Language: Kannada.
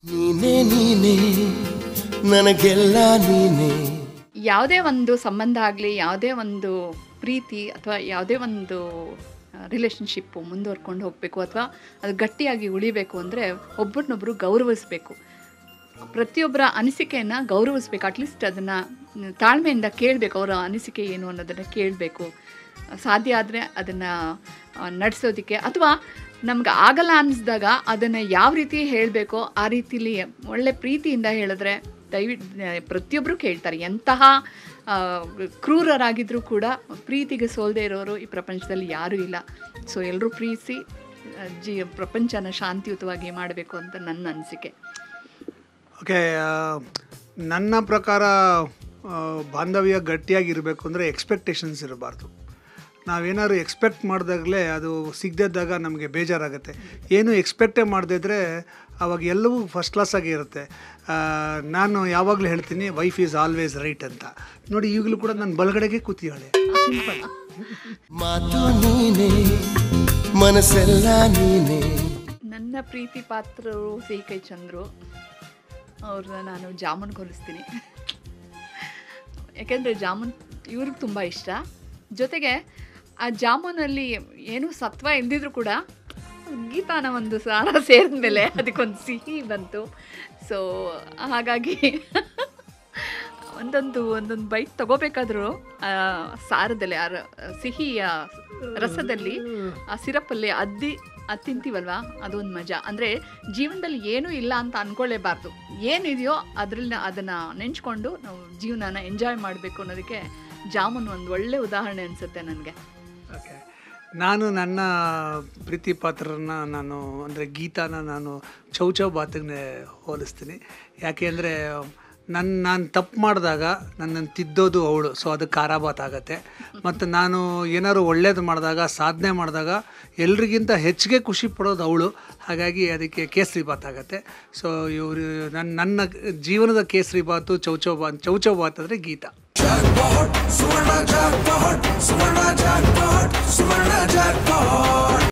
ನೀನೇ ನೀನೇ ನನಗೆಲ್ಲ ನೀನೇ. ಯಾವುದೇ ಒಂದು ಸಂಬಂಧ ಆಗಲಿ, ಯಾವುದೇ ಒಂದು ಪ್ರೀತಿ ಅಥವಾ ಯಾವುದೇ ಒಂದು ರಿಲೇಷನ್ಶಿಪ್ಪು ಮುಂದುವರ್ಕೊಂಡು ಹೋಗಬೇಕು ಅಥವಾ ಅದು ಗಟ್ಟಿಯಾಗಿ ಉಳಿಬೇಕು ಅಂದರೆ ಒಬ್ಬರನ್ನೊಬ್ಬರು ಗೌರವಿಸಬೇಕು. ಪ್ರತಿಯೊಬ್ಬರ ಅನಿಸಿಕೆಯನ್ನು ಗೌರವಿಸ್ಬೇಕು. ಅಟ್ಲೀಸ್ಟ್ ಅದನ್ನು ತಾಳ್ಮೆಯಿಂದ ಕೇಳಬೇಕು. ಅವರ ಅನಿಸಿಕೆ ಏನು ಅನ್ನೋದನ್ನು ಕೇಳಬೇಕು. ಸಾಧ್ಯ ಆದರೆ ಅದನ್ನು ನಡೆಸೋದಕ್ಕೆ ಅಥವಾ ನಮ್ಗೆ ಆಗಲ್ಲ ಅನ್ನಿಸಿದಾಗ ಅದನ್ನು ಯಾವ ರೀತಿ ಹೇಳಬೇಕೋ ಆ ರೀತಿಲಿ ಒಳ್ಳೆ ಪ್ರೀತಿಯಿಂದ ಹೇಳಿದ್ರೆ ಪ್ರತಿಯೊಬ್ಬರು ಕೇಳ್ತಾರೆ. ಎಂತಹ ಕ್ರೂರರಾಗಿದ್ದರೂ ಕೂಡ ಪ್ರೀತಿಗೆ ಸೋಲದೆ ಇರೋರು ಈ ಪ್ರಪಂಚದಲ್ಲಿ ಯಾರೂ ಇಲ್ಲ. ಸೊ ಎಲ್ಲರೂ ಪ್ರೀತಿಸಿ ಪ್ರಪಂಚನ ಶಾಂತಿಯುತವಾಗಿ ಮಾಡಬೇಕು ಅಂತ ನನ್ನ ಅನಿಸಿಕೆ. ಓಕೆ, ನನ್ನ ಪ್ರಕಾರ ಬಾಂಧವ್ಯ ಗಟ್ಟಿಯಾಗಿರಬೇಕು ಅಂದರೆ ಎಕ್ಸ್ಪೆಕ್ಟೇಷನ್ಸ್ ಇರಬಾರ್ದು. ನಾವೇನಾದ್ರು ಎಕ್ಸ್ಪೆಕ್ಟ್ ಮಾಡಿದಾಗಲೇ ಅದು ಸಿಗದಿದ್ದಾಗ ನಮಗೆ ಬೇಜಾರಾಗುತ್ತೆ. ಏನು ಎಕ್ಸ್ಪೆಕ್ಟೇ ಮಾಡದಿದ್ದರೆ ಆವಾಗ ಎಲ್ಲವೂ ಫಸ್ಟ್ ಕ್ಲಾಸಾಗಿ ಇರುತ್ತೆ. ನಾನು ಯಾವಾಗಲೂ ಹೇಳ್ತೀನಿ ವೈಫ್ ಈಸ್ ಆಲ್ವೇಸ್ ರೈಟ್ ಅಂತ. ನೋಡಿ, ಈಗಲೂ ಕೂಡ ನನ್ನ ಬಲಗಡೆಗೆ ಕೂತಿಯಾಳೆ. ಮಾತು ನೀನೇ, ಮನಸ್ಸೆಲ್ಲ ನೀನೇ. ನನ್ನ ಪ್ರೀತಿ ಪಾತ್ರರು ಸಿಹಿ ಚಂದ್ರು ಅವ್ರನ್ನ ನಾನು ಜಾಮೂನ್ ಹೋಲಿಸ್ತೀನಿ. ಯಾಕೆಂದರೆ ಜಾಮೂನ್ ಇವ್ರಿಗೆ ತುಂಬ ಇಷ್ಟ. ಜೊತೆಗೆ ಆ ಜಾಮೂನಲ್ಲಿ ಏನೂ ಸತ್ವ ಇಲ್ದಿದ್ರು ಕೂಡ ಗೀತಾನ ಒಂದು ಸಾರ ಸೇರಿದ ಮೇಲೆ ಅದಕ್ಕೊಂದು ಸಿಹಿ ಬಂತು. ಸೊ ಹಾಗಾಗಿ ಒಂದೊಂದು ಬೈಟ್ ತೊಗೋಬೇಕಾದ್ರೂ ಸಾರದಲ್ಲಿ ಸಿಹಿಯ ರಸದಲ್ಲಿ ಆ ಸಿರಪ್ಪಲ್ಲಿ ಅದು ತಿಂತೀವಲ್ವ, ಅದೊಂದು ಮಜಾ. ಅಂದರೆ ಜೀವನದಲ್ಲಿ ಏನೂ ಇಲ್ಲ ಅಂತ ಅಂದ್ಕೊಳ್ಳೇಬಾರ್ದು. ಏನಿದೆಯೋ ಅದನ್ನು ನೆಂಚ್ಕೊಂಡು ನಾವು ಜೀವನನ ಎಂಜಾಯ್ ಮಾಡಬೇಕು ಅನ್ನೋದಕ್ಕೆ ಜಾಮೂನ್ ಒಂದು ಒಳ್ಳೆ ಉದಾಹರಣೆ ಅನಿಸುತ್ತೆ ನನಗೆ. ಓಕೆ, ನಾನು ನನ್ನ ಪ್ರೀತಿ ಪಾತ್ರರನ್ನ ಅಂದರೆ ಗೀತಾನ ನಾನು ಚೌಚೌ ಬಾತಿಗೆ ಹೋಲಿಸ್ತೀನಿ. ಯಾಕೆ ಅಂದರೆ ನಾನು ತಪ್ಪು ಮಾಡಿದಾಗ ನನ್ನನ್ನು ತಿದ್ದೋದು ಅವಳು. ಸೊ ಅದು ಖಾರಾಬಾತ್ ಆಗುತ್ತೆ. ಮತ್ತು ನಾನು ಏನಾದ್ರು ಒಳ್ಳೇದು ಮಾಡಿದಾಗ, ಸಾಧನೆ ಮಾಡಿದಾಗ ಎಲ್ರಿಗಿಂತ ಹೆಚ್ಚಿಗೆ ಖುಷಿ ಪಡೋದು ಅವಳು. ಹಾಗಾಗಿ ಅದಕ್ಕೆ ಕೇಸರಿ ಬಾತ್ ಆಗುತ್ತೆ. ಸೊ ಇವರು ನನ್ನ ಜೀವನದ ಕೇಸರಿ ಬಾತು ಚೌಚೌ ಬಾತ್ ಅಂದರೆ ಗೀತಾ.